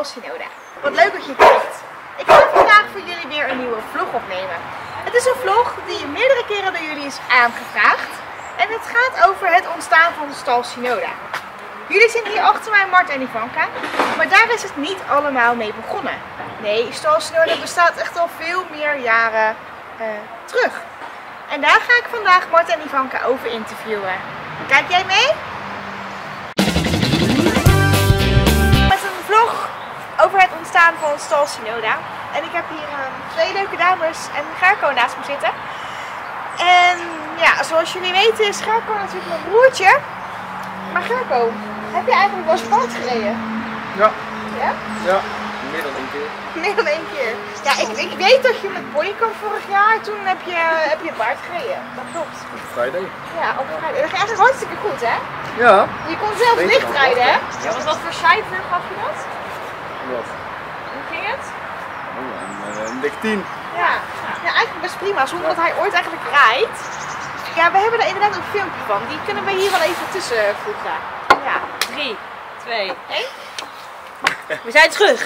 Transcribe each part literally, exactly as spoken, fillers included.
Stal Synoda. Wat leuk dat je kijkt. Ik ga vandaag voor jullie weer een nieuwe vlog opnemen. Het is een vlog die meerdere keren door jullie is aangevraagd. En het gaat over het ontstaan van Stal Synoda. Jullie zien hier achter mij Mart en Ivanka, maar daar is het niet allemaal mee begonnen. Nee, Stal Synoda bestaat echt al veel meer jaren uh, terug. En daar ga ik vandaag Mart en Ivanka over interviewen. Kijk jij mee? Met een vlog over het ontstaan van Stal Synoda. En ik heb hier um, twee leuke dames en Gerco naast me zitten. En ja, zoals jullie weten is Gerco natuurlijk mijn broertje. Maar Gerco, heb je eigenlijk wel eens paard gereden? Ja. Ja? Ja, meer dan één keer. Meer dan één keer. Ja, ik, ik weet dat je met Ponykamp vorig jaar, toen heb je, heb je paard gereden. Dat klopt. Op Friday. Ja, op Friday. Dat ging eigenlijk hartstikke goed, hè? Ja. Je kon zelfs Beter licht dan rijden, hè? Ja. Wat, wat voor cijfer gaf je dat? Wat? Hoe ging het? Oh, een, een dik tien. Ja. Ja, eigenlijk best prima, zonder dat hij ooit eigenlijk rijdt. Ja, we hebben er inderdaad een filmpje van. Die kunnen we hier wel even tussen voegen. Ja. drie, twee, één. We zijn terug.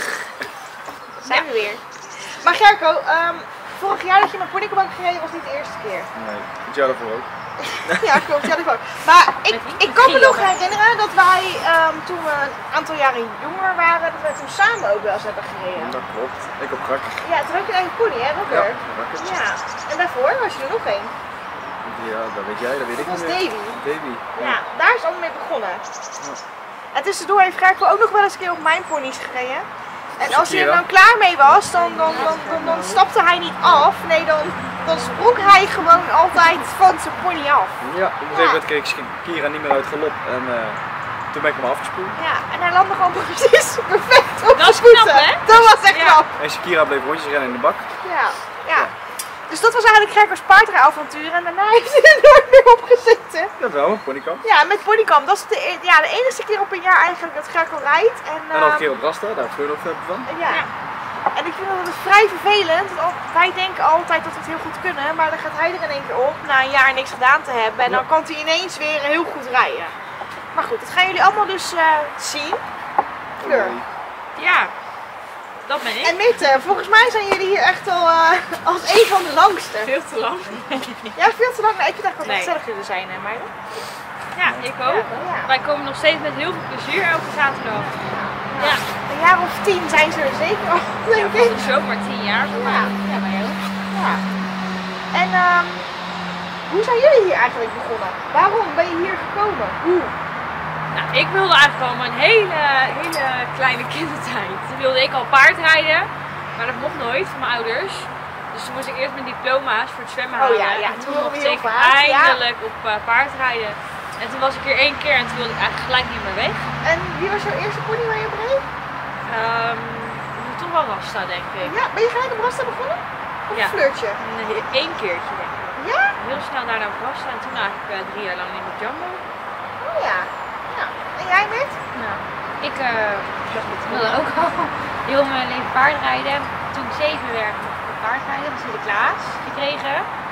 Zijn we weer. Maar Gerco, um, vorig jaar dat je met Ponykamp hebt gereden was niet de eerste keer. Nee, het jaar daarvoor ook. Ja, klopt. Ja, dat ook. Maar ik, ik kan me nog herinneren dat wij um, toen we een aantal jaren jonger waren, dat wij toen samen ook wel eens hebben gereden. Dat klopt. Ik op Rakker. Ja, toen had je een eigen pony, hè, Rocker? Ja, Rakker. Ja. En daarvoor was je er nog één. Ja, dat weet jij, dat weet ik Dat niet was meer. Davy. Davy. Ja, daar is het allemaal mee begonnen. Ja. En tussendoor heeft Gerco ook nog wel eens een keer op mijn pony's gereden. En als hij er Shakira. dan klaar mee was, dan, dan, dan, dan, dan stapte hij niet af. Nee, dan, dan sprong hij gewoon altijd van zijn pony af. Ja, op een gegeven moment kreeg ik Kira niet meer uit galop en uh, toen ben ik hem afgespoeld. Ja, en hij landde gewoon precies perfect op Dat is de voeten. knap, hè? Dat was echt Ja. knap. En Shakira bleef rondjes rennen in de bak. Ja, ja. Dus dat was eigenlijk Gerco's paardrijavontuur en daarna heeft hij er nooit meer op gezeten. Dat wel, een Ponykamp. Ja, met Ponykamp. Dat is de, e- ja, de enige keer op een jaar eigenlijk dat Gerco rijdt. En, En nog een ehm, keer op Rasta, daar heb ik nog veel van. Ja. En ik vind dat het vrij vervelend, want al- wij denken altijd dat we het heel goed kunnen, maar dan gaat hij er in één keer op na een jaar niks gedaan te hebben en dan kan hij ineens weer heel goed rijden. Maar goed, dat gaan jullie allemaal dus uh, zien. Fleur. Ja, dat ben ik. En Mitte, volgens mij zijn jullie hier echt al uh, als een van de langste. Veel te lang. Ja, veel te lang. Nee, ik vind het eigenlijk wel Nee. gezellig jullie zijn, hè, meiden? Ja, ik ook. Ja. Wij komen nog steeds met heel veel plezier elke zaterdag. Ja, Een jaar of tien zijn ze er zeker al, ja denk van ik. de zomer tien jaar. Zeg Ja, maar. ja, maar heel. Ja. En um, hoe zijn jullie hier eigenlijk begonnen? Waarom ben je hier gekomen? Hoe? Nou, ik wilde eigenlijk al mijn hele, hele kleine kindertijd. Toen wilde ik al paardrijden, maar dat mocht nooit van mijn ouders. Dus toen moest ik eerst mijn diploma's voor het zwemmen Oh halen. ja, ja, En toen toen horen we mocht heel ik vaak, ja. eindelijk op uh, paardrijden. En toen was ik hier één keer en toen wilde ik eigenlijk gelijk niet meer weg. En wie was jouw eerste pony waar je op reed? Um, toch wel Rasta, denk ik. Ja, ben je gelijk op Rasta begonnen? Of Ja. een fleurtje? Nee, één keertje denk ik. Ja? Heel snel daarna op Rasta en toen eigenlijk uh, drie jaar lang in de Jumbo. Oh ja. Ja. En jij met? Nou, ik uh, wilde ook al heel mijn leven paardrijden. Toen ik zeven werd, mocht ik paardrijden van Sinterklaas gekregen.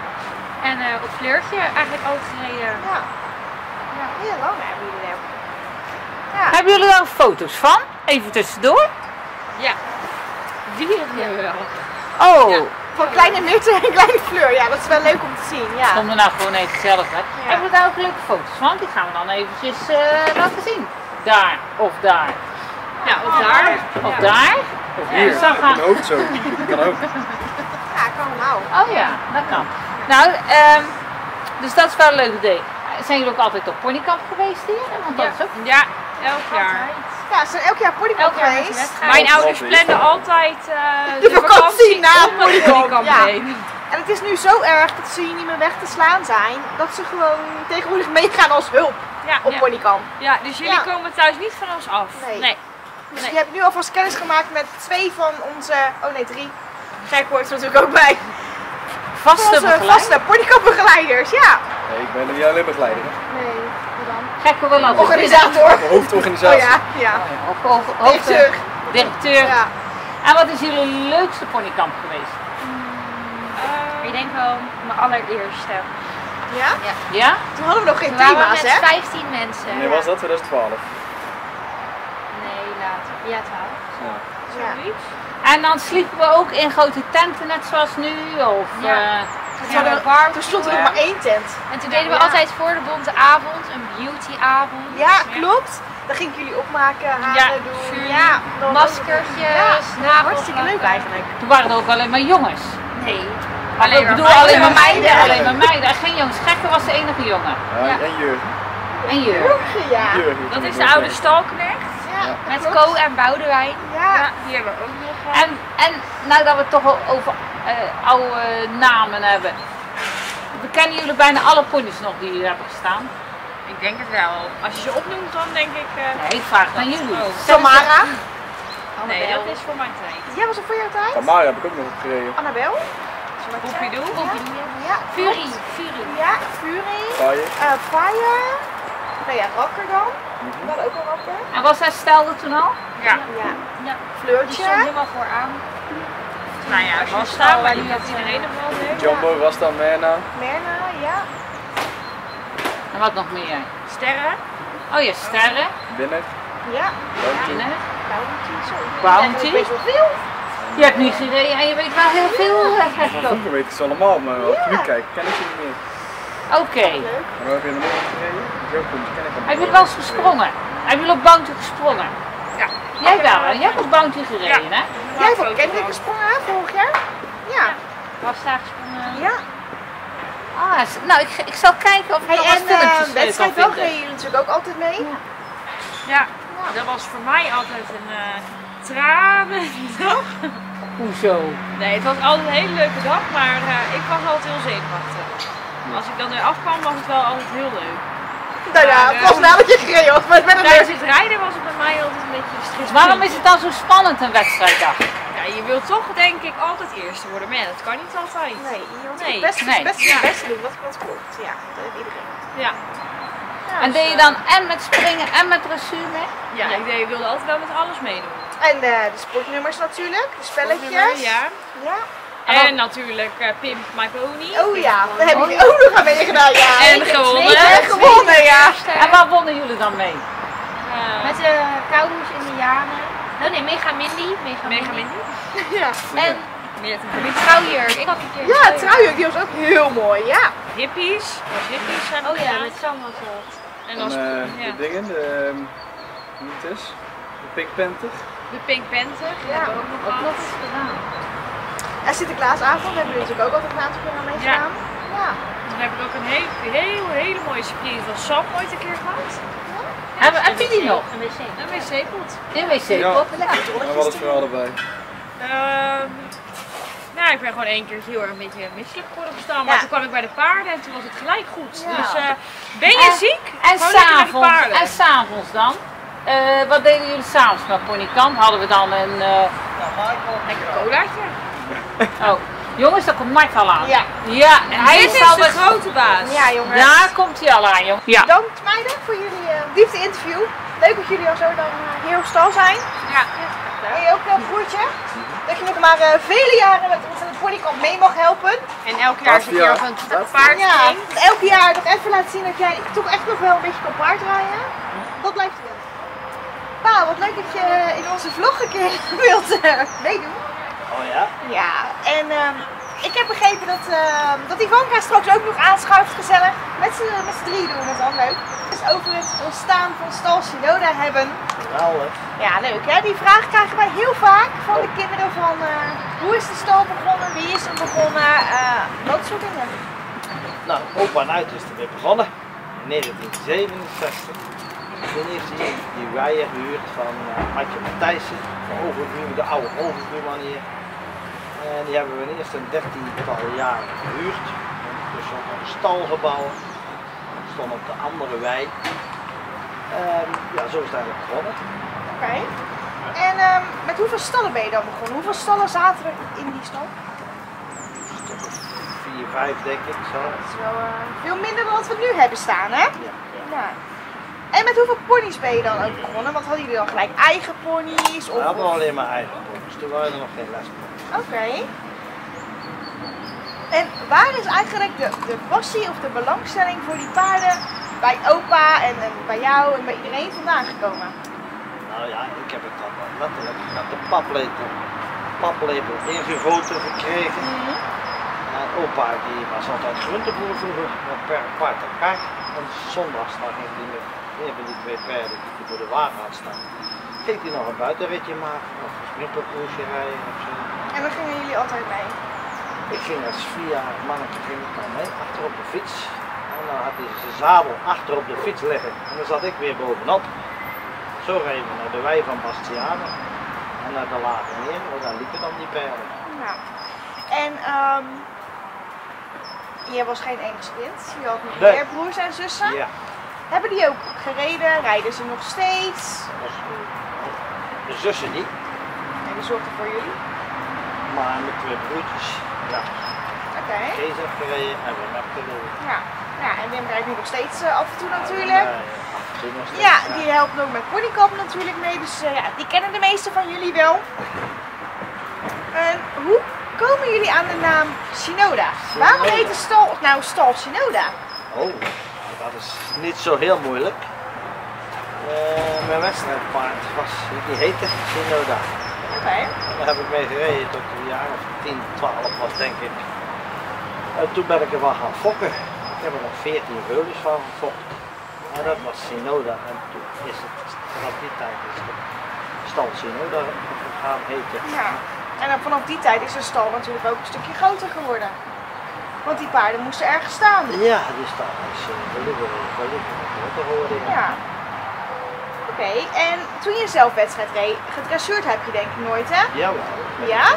En uh, op Fleurtje eigenlijk ook gereden. Ja. Ja, heel lang hebben jullie er. Ja. Hebben jullie daar foto's van? Even tussendoor. Ja, die hebben we wel. Oh, Ja. Van kleine Mirte en kleine Fleur. Ja, dat is wel leuk om te zien. Ja. kom er nou gewoon even gezellig uit. Ja. Hebben we daar ook leuke foto's van? Die gaan we dan eventjes uh, laten zien. Daar of daar. Ja, of daar. Of Ja. daar. Of hier, Ja, zo op gaan- het hoofd zo. Kan ook. Ja, kan nou. Oh ja, dat kan. Nou, ehm, dus dat is wel een leuk idee. Zijn jullie ook altijd op Ponykamp geweest hier? Want dat Ja. is ook... Ja, elk jaar. Ja, ze zijn elk jaar Ponykamp Elk jaar met geweest. de wedstrijd. Mijn ouders Klopt. plannen altijd uh, De vakantie na om naar Ponykamp, Ponykamp ja. heen. En het is nu zo erg dat ze hier niet meer weg te slaan zijn, dat ze gewoon tegenwoordig meegaan als hulp Ja, op ja. Ponykamp. Ja, dus jullie Ja. komen thuis niet van ons af. Nee. Nee. Dus Nee. je hebt nu alvast kennis gemaakt met twee van onze, oh nee drie, Gerco hoort er natuurlijk ook bij, Vaste onze begeleiding. vaste Ponykamp-begeleiders, ja. Nee, ik ben er niet alleen begeleider. Hè. Nee, hoe dan? Gekke wel altijd. Organisator. De hoofdorganisatie. Oh ja, ja. Of, of, of, Directeur. directeur. Ja. En wat is jullie leukste Ponykamp geweest? Uh, Ik denk wel mijn allereerste. Ja? Ja? Toen hadden we nog geen Toen waren we thema's, met hè? vijftien mensen. Wanneer was dat? twintig twaalf. Nee, later. Ja, twaalf. Ja. zoiets. En dan sliepen we ook in grote tenten, net zoals nu? Of, Ja. eh, Het hadden- Ja, bar- Er stond er nog maar één tent. En toen deden we Ja. altijd voor de bonte avond een beautyavond. Ja, klopt. Dan gingen jullie opmaken, haren Ja, doen. vuur. Ja, dan Maskertjes, Ja, hartstikke leuk eigenlijk. toen waren er ook alleen maar jongens. Nee. Alleen ik maar bedoel, meiden. alleen maar meiden. Meiden. Alleen maar meiden. En geen jongens. Gekke was de enige jongen. Ja, Ja. En Jurgen. En Jurgen. Ja. Jurgen. Dat is de oude stalknecht. Ja, Met klopt. Co en Boudewijn. Ja. Ja, die hebben we ook nog gehad. En, en nou dat we het toch al over eh, oude namen hebben. We kennen jullie bijna alle ponies nog die hier hebben gestaan. Ik denk het wel. Als je ze opnoemt, dan denk ik. eh, Nee, ik vraag het aan jullie. Oh. Tamara. nee, dat is voor mijn tijd. Ja, was het voor jouw tijd? Van Mara heb ik ook nog gereden. Annabel. Poepiedoe. Ja. Fury. Fury. Ja, Fury. Fire. Uh, Fire. Nou ja, Rakker dan. We hadden ook wel Rakker. En was hij stelde toen al? Ja. Ja. Ja. Die Fleurtje. stond helemaal vooraan. Nou ja, Als je was stal daar, maar en die je had had, iedereen eh, nog wel leuk. Jumbo, Rasta, Merna. Merna, ja. En wat nog meer? Sterren. Oh ja, sterren. Binnen. Ja. Bounty. Binnen. Bounty. Zo. Bounty. Ja, best wel veel. Je hebt niet gereden en je weet wel heel veel. Van vroeger weet ik ze allemaal, maar als ik nu kijk, ken ik ze niet meer. Oké. Leuk. Maar heb je nog niet gereden? Die ook ken ik Heb je wel eens gesprongen? Heb je op Bounty gesprongen? Ja. Jij wel, hè? Jij hebt op Bounty gereden, hè? Jij hebt ook Kendrick gesprongen hè, vorig jaar? Ja. Was daar gesprongen. Ja. Ah, s- nou, ik, ik zal kijken of ik Hey, nog en wat filmpjes uh, uh, wedstrijd kan wel vinden. reden jullie natuurlijk ook altijd mee. Ja, dat was voor mij altijd een uh, tranendag. Hoezo? Nee, het was altijd een hele leuke dag, maar uh, ik was altijd heel zenuwachtig. Als ik dan weer afkwam, was het wel altijd heel leuk. Nou ja, Maar, het uh, was nadat je gereden had, maar het werd een Tijdens leuk. het rijden was het bij mij altijd een beetje stress. Waarom is het dan zo spannend, een wedstrijddag? Ja, je wilt toch denk ik altijd eerste worden, maar ja, dat kan niet altijd. Nee, je moet Nee. het beste, Nee. het beste, het beste doen, wat, wat klopt. Ja, dat heeft iedereen. Ja, Ja, En dus, deed je eh, dan en met springen en met dressuur mee? ja, ik deed- wilde altijd wel met alles meedoen. En de, de sportnummers natuurlijk, de spelletjes. Ja. Ja. En natuurlijk uh, Pimp My Pony. Oh ja, daar heb ik ook nog aan meegedaan, ja. En gewonnen. En gewonnen, ja. En waar wonnen jullie dan mee? Uh, Met de Koudoes Indianen. Oh nee, Mega Mindy. Mega, Mega Mindy. Mindy. Ja, En Meer te die trouwjurk. Ik had een keer ja een het trouwjurk, die was ook heel mooi, ja. Hippies. Was hippies zijn Oh ja, gedaan. met Sam was dat. En En dan eh, ja. de dingen, de, ehm, hoe het is, de Pink Panther. de Pink Panther. Die Ja. hebben we ook nog Wat gehad. is gedaan? En Sinterklaasavond hebben jullie natuurlijk ook altijd een aantal keer aan meegedaan. Ja. Toen heb ik ook een heel, heel, hele mooie surprise van Sam ooit een keer gehad. Heb, heb je die nog? Een wc. Een wc-pot. In wc-pot? Ja, maar wat het voor allebei. Ehm, nou, ik ben gewoon één keer heel erg een beetje misselijk geworden op staan. Maar Ja. toen kwam ik bij de paarden en toen was het gelijk goed. Ja. Dus eh, ben je En- ziek? En Gewoon lekker naar de s'avonds, paarden. en s'avons dan? Eh, wat deden jullie s'avonds met Ponykamp? Hadden we dan een... eh, Lekker colaatje. oh, jongens, daar komt Mike al aan. Ja. Ja, en hij Dit is is al de met... grote baas. Ja, jongens. Daar komt hij al aan, jongen. Ja. Bedankt meiden voor jullie uh, diepte interview. Leuk dat jullie al zo dan uh, hier op stal zijn. Ja. En je ook uh, broertje. Dat je nog maar uh, vele jaren met ons in het ponykamp mee mag helpen. En elk jaar is een keer op een paard Ja, springt. en elk jaar nog even laten zien dat jij toch echt nog wel een beetje kan paardrijden. Dat blijft wel. Pa, wat leuk dat je in onze vlog een keer wilt uh, meedoen. Oh ja? Ja, en ehm, ik heb begrepen dat, ehm, dat Ivanka straks ook nog aanschuift, gezellig. Met z'n met z'n drieën doen we het dan, leuk. Dus over het ontstaan van Stal Shinoda hebben. Geweldig. Ja, leuk hè. Die vraag krijgen wij heel vaak van de kinderen van eh, hoe is de stal begonnen, wie is er begonnen, eh dat soort dingen. Nou, opa en uit is er weer begonnen. In negentien zevenenzestig. Toen heeft hij die weier gehuurd van uh, Adje Matthijssen. De overbuur, de oude overbuurman hier. En die hebben we in eerst een dertiental jaren gehuurd. Dus op een stalgebouw. Dat stond op de andere wei. En ja, zo is het eigenlijk begonnen. Oké. En ehm, met hoeveel stallen ben je dan begonnen? Hoeveel stallen zaten er in die stal? Vier, vijf denk ik zo. Dat is wel eh, veel minder dan wat we nu hebben staan hè? Ja. Ja. En met hoeveel ponies ben je dan ook begonnen? Want hadden jullie dan gelijk eigen ponies? Of, We hadden of- alleen maar eigen ponies. Toen waren er nog geen les meer. Oké. En waar is eigenlijk de, de passie of de belangstelling voor die paarden bij opa en, en bij jou en bij iedereen vandaan gekomen? Nou ja, ik heb het dan wel letterlijk met de paplepel, paplepel ingegoten gekregen. Mhm. En opa die was altijd groenteboer vroeger, per paard en kaart. En zondags dan ging hij met een van die twee paarden die voor de wagen had staan. Ging hij nog een buitenritje maken of een sprinterkoersje rijden of zo. En dan gingen jullie altijd mee. Ik ging als vierjarig mannetje ging ik dan mee, achter op de fiets. En dan had hij zijn zadel achter op de fiets liggen. En dan zat ik weer bovenop. Zo reden we naar de wei van Bastianen. En naar de Lage Meer, want daar liepen dan die paarden. Nou. En um, jij was geen enigskind. Je had nog Nee. meer broers en zussen. Ja. Hebben die ook gereden? Rijden ze nog steeds? Dat was, uh, de zussen niet, En die zorgden voor jullie? maar met twee broertjes. Ja. Oké. Okay. Kees heeft gereden en Wim heeft gereden. Ja. Ja, en Wim rijdt nu nog steeds uh, af en toe natuurlijk. Ja, ja, af en toe nog steeds, Ja, die helpt ook met ponykamp natuurlijk mee, dus uh, ja, die kennen de meeste van jullie wel. En hoe komen jullie aan de naam Shinoda? Waarom heet de stal nou stal Shinoda? Oh, dat is niet zo heel moeilijk. Uh, mijn wedstrijdpaard was, die heette Shinoda. Oké. Okay. Daar heb ik mee gereden tot een jaar of tien, twaalf was denk ik. En toen ben ik er wel gaan fokken. Ik heb er nog veertien veulens van gefokt. En dat was Shinoda. En toen is het, vanaf die tijd is het stal Shinoda gaan heten. Ja. En dan vanaf die tijd is de stal natuurlijk ook een stukje groter geworden. Want die paarden moesten ergens staan. Ja, die stal is gelukkig groter geworden. Ja. Oké, okay. En toen je zelf wedstrijd reed, gedressuurd heb je denk ik nooit, hè? Jawel. Ja?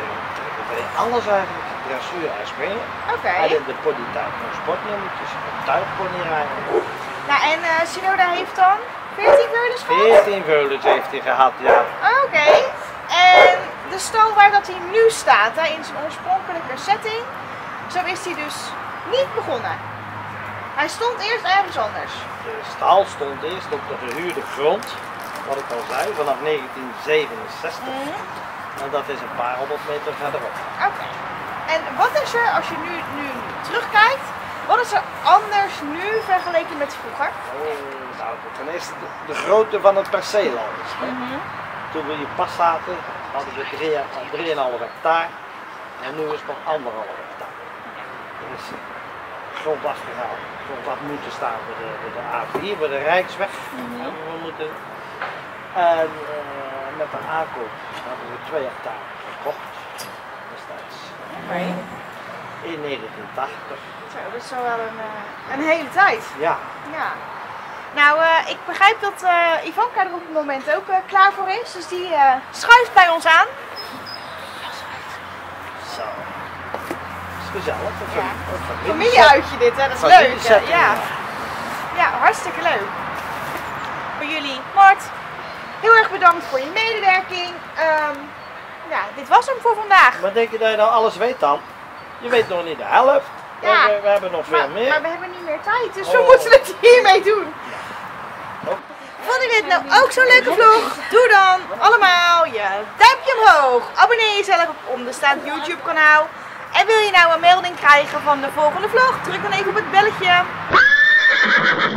Alles eigenlijk. Dressuur en springen. Oké. Okay. En in de ponytijd nog sportnummertjes, een tuigpony rijden. Nou, en uh, Shinoda heeft dan veertien veulens gehad? veertien veulens heeft hij gehad, ja. Oké. Okay. En de stal waar dat hij nu staat, hè, in zijn oorspronkelijke setting, zo is hij dus niet begonnen. Hij stond eerst ergens anders. De stal stond eerst op de gehuurde grond, wat ik al zei, vanaf negentien zevenenzestig. Mm. En dat is een paar honderd meter verderop. Oké. Okay. En wat is er, als je nu, nu terugkijkt, wat is er anders nu vergeleken met vroeger? Oh, nou, ten eerste de, de grootte van het perceel al is. Mm-hmm. Toen we hier pas zaten, hadden we drie komma vijf hectare en nu is het nog anderhalf hectare. Er is grond afgehaald, grond af moeten staan voor de, voor de A vier, voor de Rijksweg. Mm-hmm. We moeten. En uh, met de aankoop hebben we twee hectare gekocht destijds. Okay. In negentien tachtig. Zo, dat is zo wel een, uh, een hele tijd. Ja. Ja. Nou, uh, ik begrijp dat uh, Ivanka er op het moment ook uh, klaar voor is, dus die uh, schuift bij ons aan. Zo. Dat is gezellig. Ja. Een familieuitje dit, hè? Dat is leuk. Uh, ja. Ja, hartstikke leuk. Voor jullie, Mart, heel erg bedankt voor je medewerking. Um, ja, dit was hem voor vandaag. Maar denk je dat je nou alles weet dan? Je weet nog niet de helft. Ja. We, we hebben nog veel maar, meer. Maar we hebben niet meer tijd, dus oh. we Oh. moeten het hiermee doen. Oh. Vond je dit nou ook zo'n leuke vlog? Doe dan allemaal je duimpje omhoog. Abonneer jezelf op onderstaand YouTube kanaal. En wil je nou een melding krijgen van de volgende vlog? Druk dan even op het belletje.